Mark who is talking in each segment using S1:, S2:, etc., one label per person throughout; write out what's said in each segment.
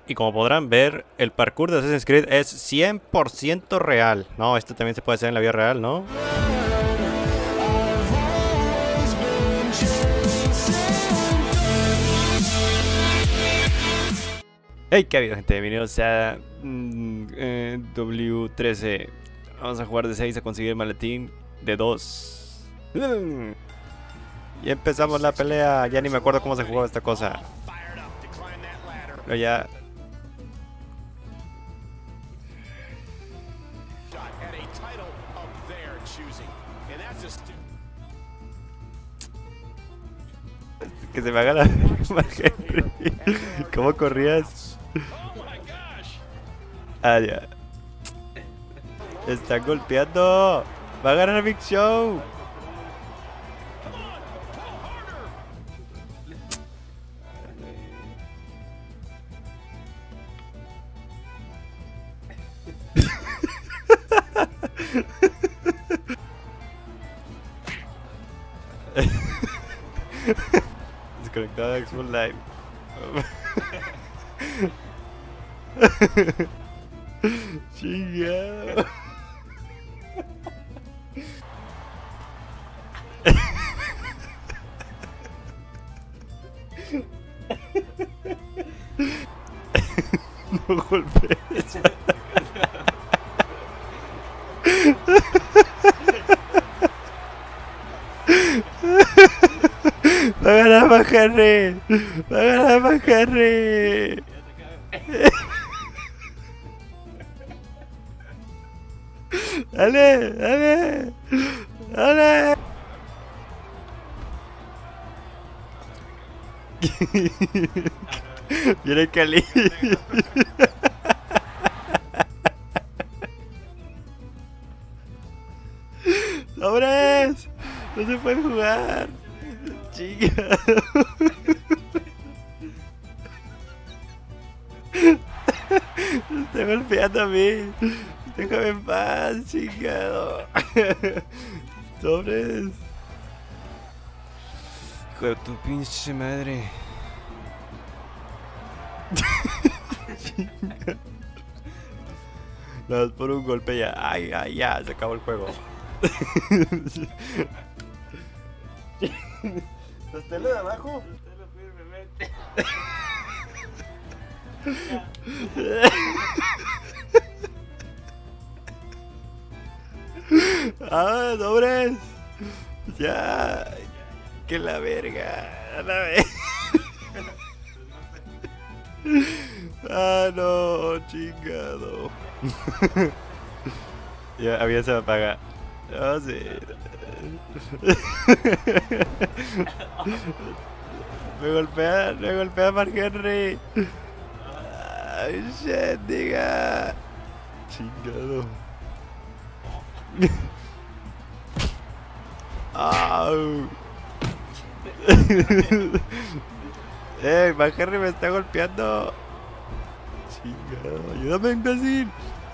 S1: Y como podrán ver, el parkour de Assassin's Creed es 100% real. No, esto también se puede hacer en la vida real, ¿no? Hey, ¿qué ha habido, gente? Bienvenidos a W13. Vamos a jugar de 6 a conseguir el maletín de 2. Y empezamos la pelea. Ya ni me acuerdo cómo se jugaba esta cosa. Pero ya... Que se me haga la Henry. ¿Cómo corrías? Ah, ya. Están golpeando. Va a ganar Big Show. Desconectado de Xbox Live. Chingado. No golpees. Va a ganar Majarre. Va a ganar Majarre. Dale, dale. Dale. Viene Cali. ¡Sobres! No se puede jugar. Chica. Me está golpeando a mí. Déjame en paz, chingado. Sobres. Hijo de tu pinche madre. Nada más por un golpe ya. Ay, ay, ya, se acabó el juego. ¿Sostelo de abajo?
S2: Sostelo firmemente.
S1: Ah, sobres. Ya. Que la verga. A la vez. Ah, no, chingado. Ya, a mí se me apaga. No sé. Me golpea Mark Henry. Ay, shit, diga. Chingado. Au. Mark Henry me está golpeando. Chingado, ayúdame, imbécil.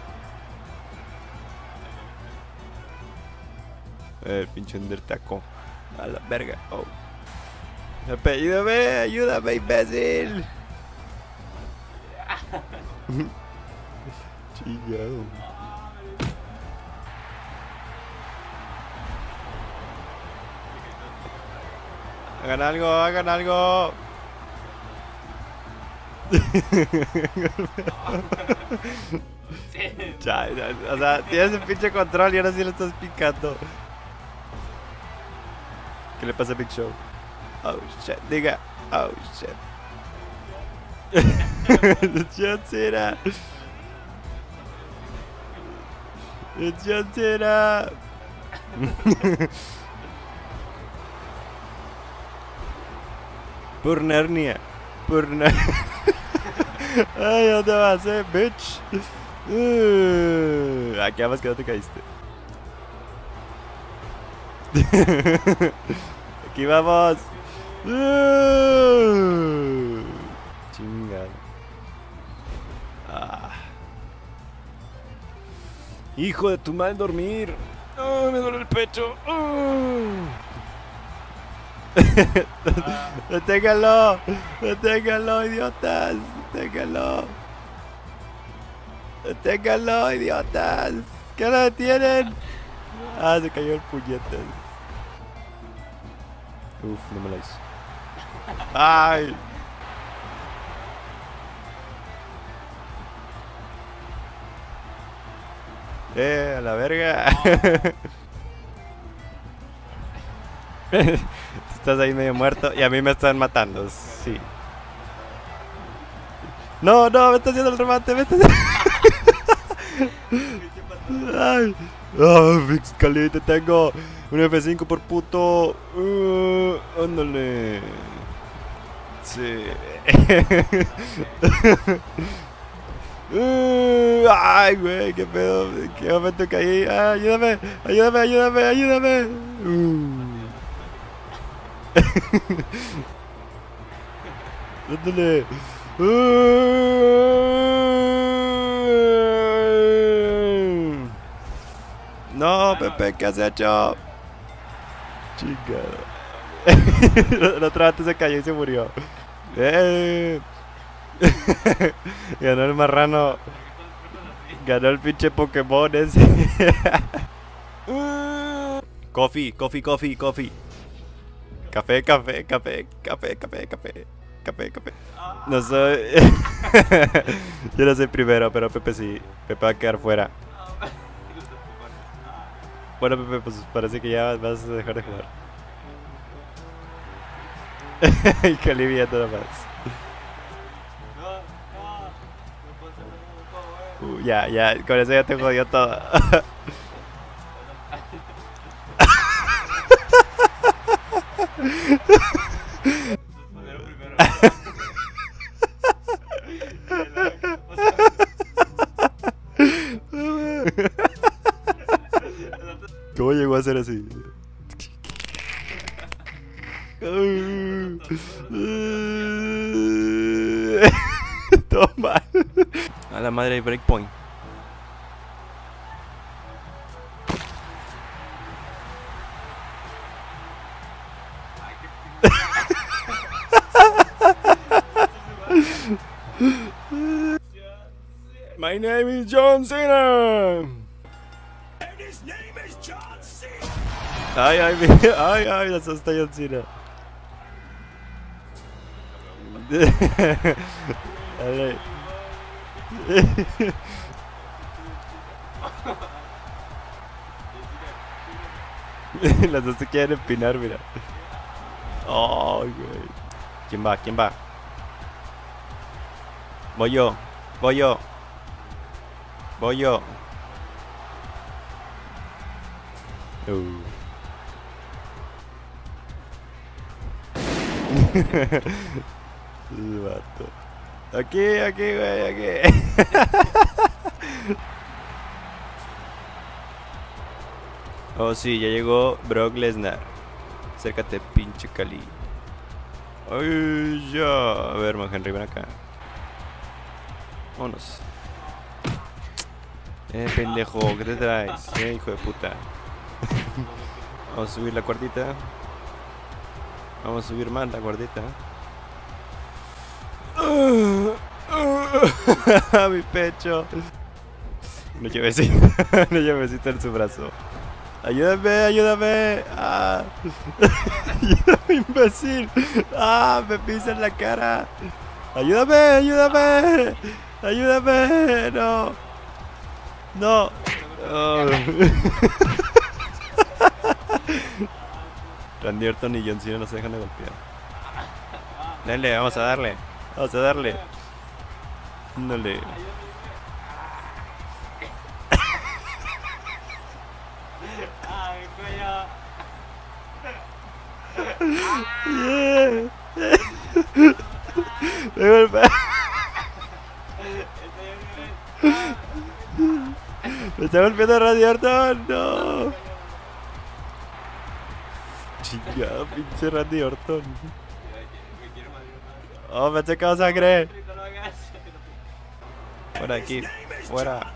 S1: Pinche Undertaco. A la verga. Oh. Ayúdame, ayúdame, imbécil. Chingado. Hagan algo, hagan algo. Ya, o sea, tienes un pinche control y ahora sí lo estás picando. ¿Qué le pasa a Big Show? Oh shit, diga. Oh shit. John Cena. John Cena. Por Narnia. Por Narnia. Ay, ¿dónde vas, bitch? Aquí amas que no te caíste. Aquí vamos. Chingado. Hijo de tu mal dormir. Me duele el pecho. ¡Deténganlo! ¡Deténganlo, idiotas! ¡Deténganlo! ¡Deténganlo, idiotas! ¿Qué lo detienen? Ah, se cayó el puñete. Uf, no me la hizo. ¡Ay! A la verga. Estás ahí medio muerto y a mí me están matando, sí. No, no, me está haciendo el remate, me está haciendo... Ay. Oh, Fix Cali, te tengo un F5 por puto. Ándale. Sí. Ay, güey, qué pedo. ¿En qué momento caí? Ayúdame, ayúdame, ayúdame, ayúdame. Ándale. No, Pepe, ¿qué has hecho? Chingado. El otro antes se cayó y se murió. Ganó el marrano. Ganó el pinche Pokémon ese. Coffee, coffee, coffee, coffee. Café, café, café, café, café, café. Café, café. No soy. Yo no soy primero, pero Pepe sí. Pepe va a quedar fuera. Bueno, Pepe, pues parece que ya vas a dejar de jugar. Y Cali viendo nada más. Ya, ya, con eso ya te jodió todo. ¿Cómo llegó a ser así? Todo mal. A la madre de breakpoint. My name is John Cena. And his name is John Cena. Ay, ay, ay, ay, la asusta John Cena. Dale. Las dos se quieren empinar, mira. Oh, güey. ¿Quién va? ¿Quién va? Voy yo. Voy yo. Voy yo. Vato. Aquí, aquí, güey, aquí. Oh, sí, ya llegó Brock Lesnar. Acércate, pinche Cali. Ay, ya. A ver, man Henry, ven acá. Vámonos. Pendejo, ¿qué te traes? Hijo de puta. Vamos a subir la cuartita. Vamos a subir más la cuartita. Mi pecho. No llevecito. No llevecito en su brazo. Ayúdame, ayúdame. Ayúdame, imbécil. Me pisa en la cara. Ayúdame, ayúdame. Ayúdame. No. No. Randy Orton y John Cena no se dejan de golpear. Dale, vamos a darle. Vamos a darle. Dale. Yeah. Me golpea. Me está golpeando Randy Orton. No. Chingado, pinche Randy Orton. Oh, me ha sacado sangre. Fuera de aquí. Fuera.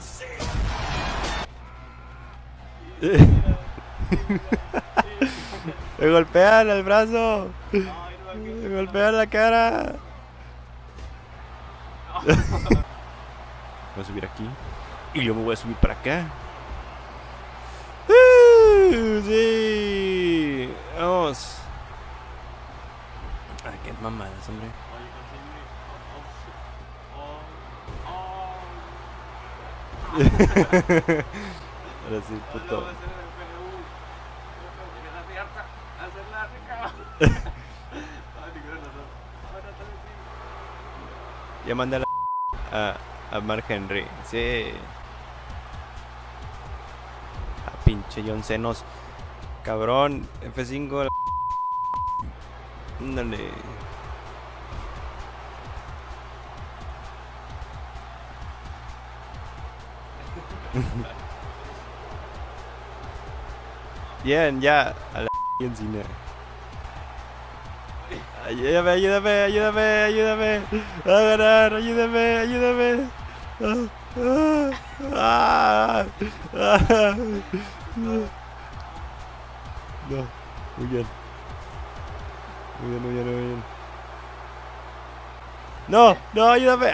S1: Me golpean el brazo. Me golpean la cara. Voy a subir aquí. Y yo me voy a subir para acá. Sí. Vamos. Ay, qué mamadas, hombre. Ahora sí, puto. Ya mandé a Mark Henry. Sí. A pinche John Cenos. Cabrón. F5. Ándale. Bien, ya. A la encina. Ayúdame, ayúdame, ayúdame, ayúdame. A ganar, ayúdame, ayúdame. No, muy bien. Muy bien, muy bien, muy bien. No, no, ayúdame.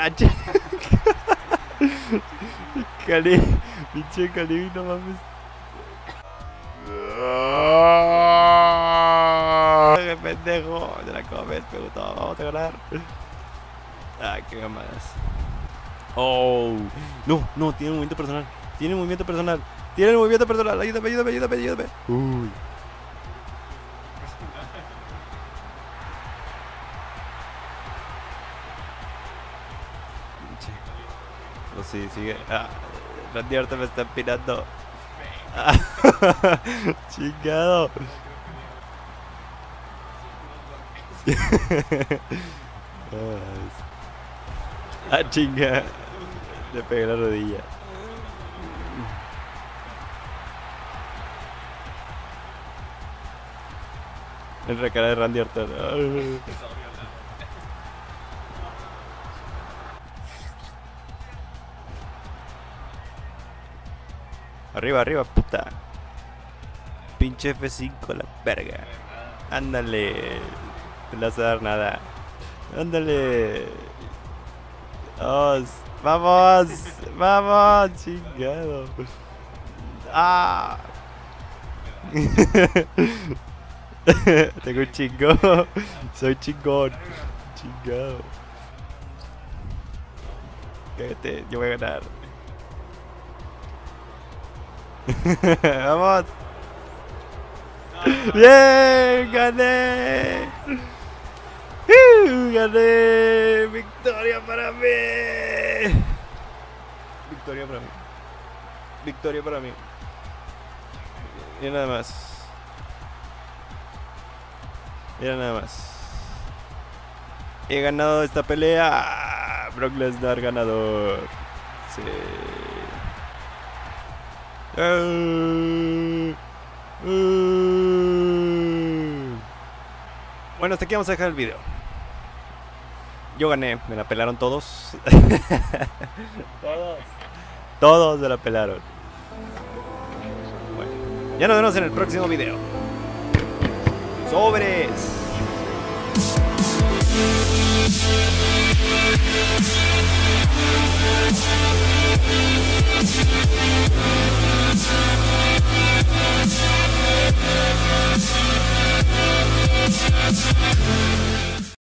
S1: Cali, pinche Cali, no mames. ¡Qué pendejo! De la comes, me gustó, vamos a ganar. Ah, qué mamadas. Oh, no, no, tiene movimiento personal. Tiene movimiento personal. Tiene el movimiento personal. Ayúdame, ayúdame, ayúdame, ayúdame. Uy. Oh, sí, sigue. Ah, Randy Orton me está empinando. Ah, chingado. Ah, chinga. Le pegué la rodilla. En la cara de Randy Orton. Arriba, arriba, puta. Pinche F5, la verga. Ándale. No le vas a dar nada. Ándale. Vamos. Vamos. Vamos. Chingado. Ah. Tengo un chingón. Soy chingón. Chingado. Cállate, yo voy a ganar. Vamos. Bien, gané. Gané. Victoria para mí. Victoria para mí. Victoria para mí. Y nada más. Mira nada más. He ganado esta pelea. Brock Lesnar ganador. Sí. Bueno, hasta aquí vamos a dejar el video. Yo gané, me la pelaron todos. Todos se la pelaron. Bueno, ya nos vemos en el próximo video. ¡Sobres!